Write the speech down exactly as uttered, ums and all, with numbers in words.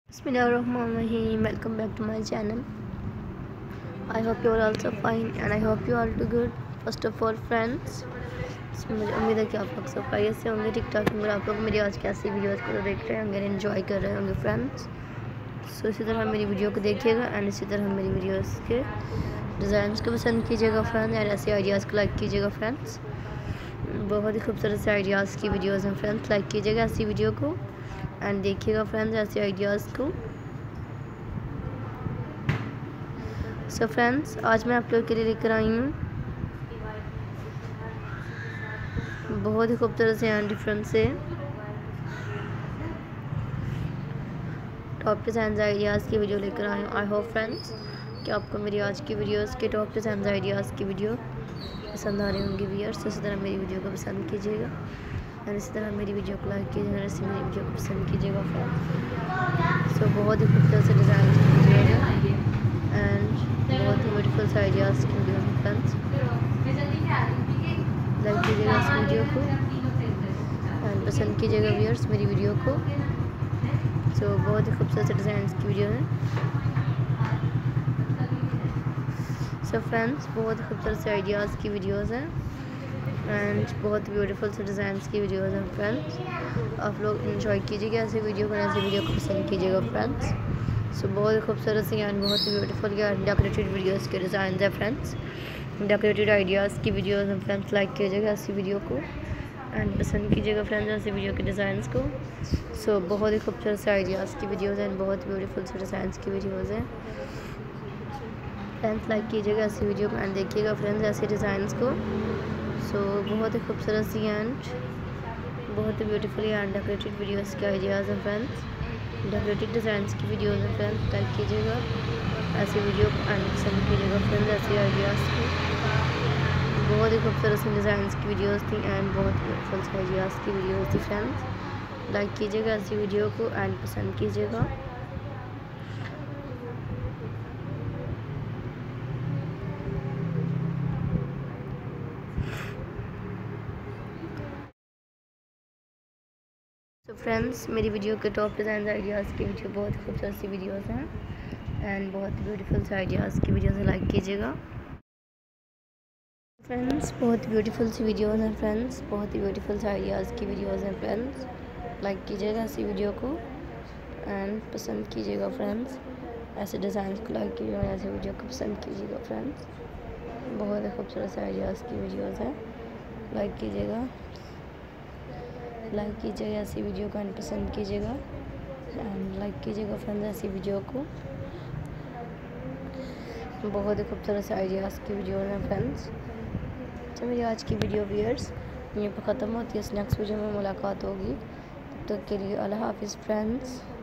Bismillahirrahmanirrahim. Welcome back to my channel. I hope you are also fine and I hope you are too good. First of all friends, मुझे उम्मीद है कि आप लोग सब खैरियत से होंगे, ठीक ठाक होंगे। आप लोग मेरी आज कैसी वीडियोज़ को तो देख रहे होंगे, एंजॉय कर रहे होंगे फ्रेंड्स। सो इसी तरह मेरी वीडियो को देखिएगा एंड इसी तरह मेरी वीडियोज़ के डिज़ाइंस को पसंद कीजिएगा फ्रेंड्स एंड ऐसे आइडियाज़ को लाइक कीजिएगा फ्रेंड्स। बहुत ही खूबसूरत से आइडियाज़ की वीडियोज़ हैं फ्रेंड्स, लाइक कीजिएगा ऐसी वीडियो को एंड देखिएगा फ्रेंड्स ऐसे आइडियाज़ को। सो so फ्रेंड्स, आज मैं आप लोग के लिए लेकर आई हूँ बहुत ही खूबसूरत से एंड डिफरेंट से टॉप डिज़ाइन आइडियाज़ की वीडियो लेकर आई हूँ। आई होप फ्रेंड्स कि आपको मेरी आज की वीडियोस के टॉप डिज़ाइन आइडियाज़ की वीडियो पसंद आ रही होंगी व्यूअर्स। इसी तरह मेरी वीडियो को पसंद कीजिएगा और इसी तरह मेरी वीडियो को लाइक कीजिएगा, इसी मेरी वीडियो को पसंद कीजिएगा फ्रेंड्स। सो बहुत ही खूबसूरत से डिज़ाइन की वीडियो है एंड बहुत ही ब्यूटीफुल से आइडियाज़ की वीडियो है फ्रेंड्स। लाइक कीजिएगा इस वीडियो को एंड पसंद कीजिएगा व्यूअर्स मेरी वीडियो को। सो so, बहुत ही खूबसूरत से डिज़ाइन की वीडियो है। सो so फ्रेंड्स, बहुत ही खूबसूरत से आइडियाज़ की वीडियोज़ हैं एंड बहुत ही ब्यूटीफुल से डिज़ाइंस की वीडियोज़ हैं फ्रेंड्स। आप लोग इन्जॉय कीजिएगा ऐसी वीडियो को, ऐसी वीडियो को पसंद कीजिएगा फ्रेंड्स। सो so, बहुत ही खूबसूरत सी एंड बहुत ही ब्यूटीफुल या डेकोरेटेड वीडियोस के डिज़ाइन है फ्रेंड्स, डेकोरेटेड आइडियाज़ की वीडियोस हैं फ्रेंड्स। लाइक कीजिएगा ऐसी वीडियो को एंड पसंद कीजिएगा फ्रेंड्स ऐसी वीडियो के डिज़ाइंस को। सो so, बहुत ही खूबसूरत से आइडियाज़ की वीडियोज़ हैं, बहुत ही ब्यूटीफुल से डिज़ाइंस की वीडियोज़ हैं फ्रेंड्स। लाइक कीजिएगा ऐसी वीडियो को एंड देखिएगा फ्रेंड्स ऐसे डिज़ाइंस को। सो so, बहुत ही खूबसूरत सी एंड बहुत ही ब्यूटीफुली एंड डेकोरेटेड वीडियोस के आइडियाज़ हैं फ्रेंड्स, डेकोरेटेड डिज़ाइंस की वीडियोज़ हैं फ्रेंड्स। लाइक कीजिएगा ऐसी वीडियो को एंड पसंद कीजिएगा फ्रेंड्स ऐसे आइडियाज़ को। बहुत ही खूबसूरत सी डिज़ाइंस की वीडियोज़ थी एंड बहुत ब्यूटीफुल से आइडियाज़ की वीडियोज़ थी फ्रेंड्स। लाइक कीजिएगा ऐसी वीडियो को एंड पसंद कीजिएगा। तो फ्रेंड्स, मेरी वीडियो के टॉप डिज़ाइन आइडियाज़ की वीडियो बहुत खूबसूरत सी वीडियोज़ हैं एंड बहुत ब्यूटीफुल से आइडियाज़ की वीडियोज़ लाइक कीजिएगा फ्रेंड्स। बहुत ब्यूटीफुल सी वीडियोज़ हैं फ्रेंड्स, बहुत ही ब्यूटीफुल से आइडियाज़ की वीडियोज़ हैं फ्रेंड्स। लाइक कीजिएगा ऐसी वीडियो को एंड पसंद कीजिएगा फ्रेंड्स ऐसे डिज़ाइन को। लाइक कीजिएगा ऐसे वीडियो को पसंद कीजिएगा फ्रेंड्स। बहुत ही खूबसूरत से आइडियाज़ की वीडियोज़ हैं। लाइक कीजिएगा लाइक कीजिएगा ऐसी वीडियो को एंड पसंद कीजिएगा एंड लाइक कीजिएगा फ्रेंड्स ऐसी वीडियो को। बहुत ही खूबसूरत से आइडियाज़ की वीडियो हैं फ्रेंड्स। तो मेरी आज की वीडियो व्यूअर्स यहीं पर ख़त्म होती है। नेक्स्ट वीडियो में मुलाकात होगी, तब तक के लिए अल्लाह हाफिज़ फ्रेंड्स।